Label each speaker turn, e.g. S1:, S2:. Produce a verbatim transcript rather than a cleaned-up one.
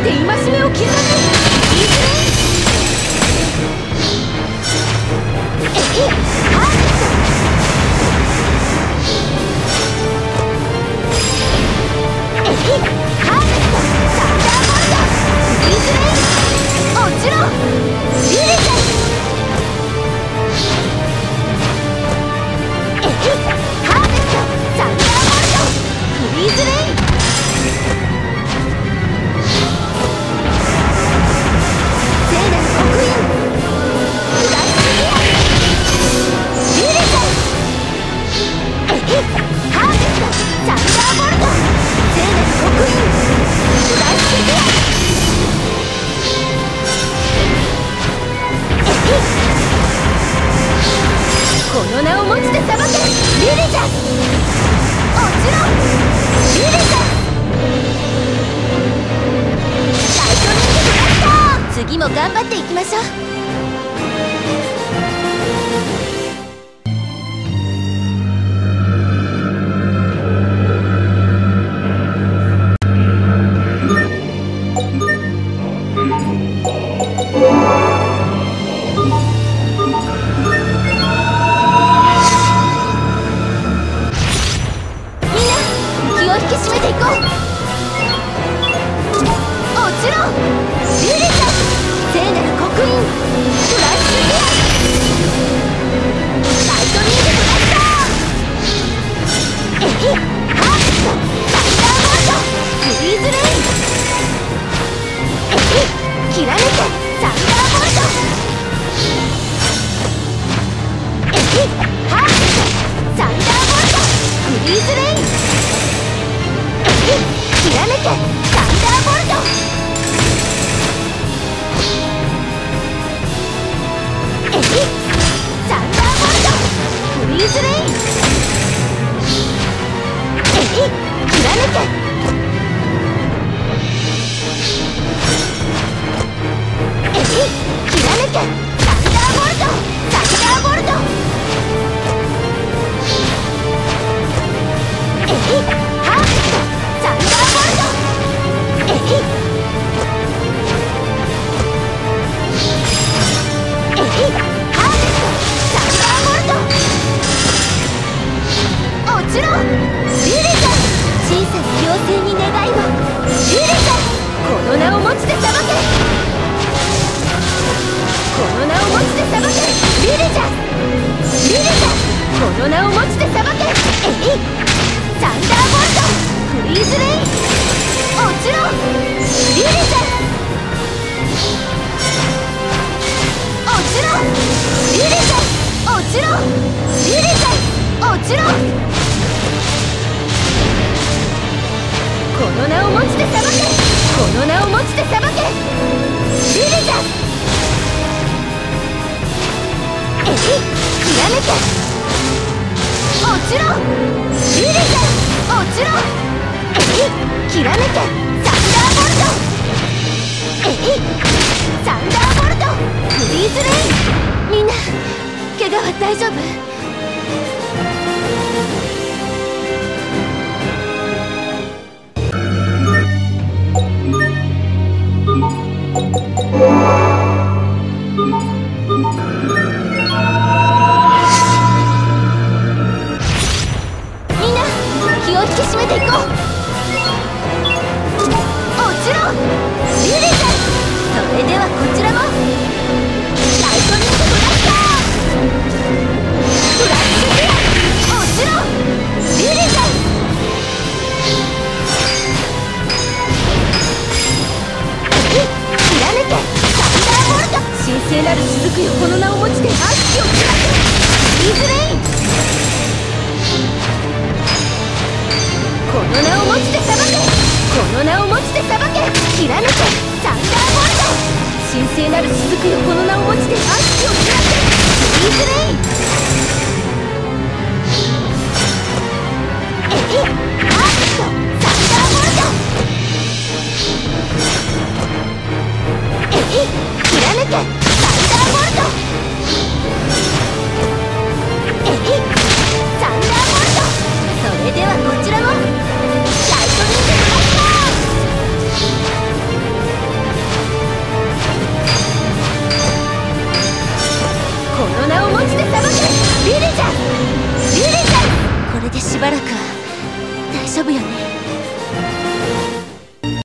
S1: して戒めを刻む。いずれえいハーベスト。えいハーベストサンダーボルト。いずれ落ちろリリシャス。えいハーベストサンダーボルト。フリーズレイン。聖なる刻印フラッシュギアリリシャス。えいハーベストサンダーボルト。聖なる刻印フラッシュギアこの名をもちて裁けリリシャス。落ちろリリシャス。ライトニングブラスター。次も頑張っていきましょう。
S2: リ
S1: 大丈夫よね。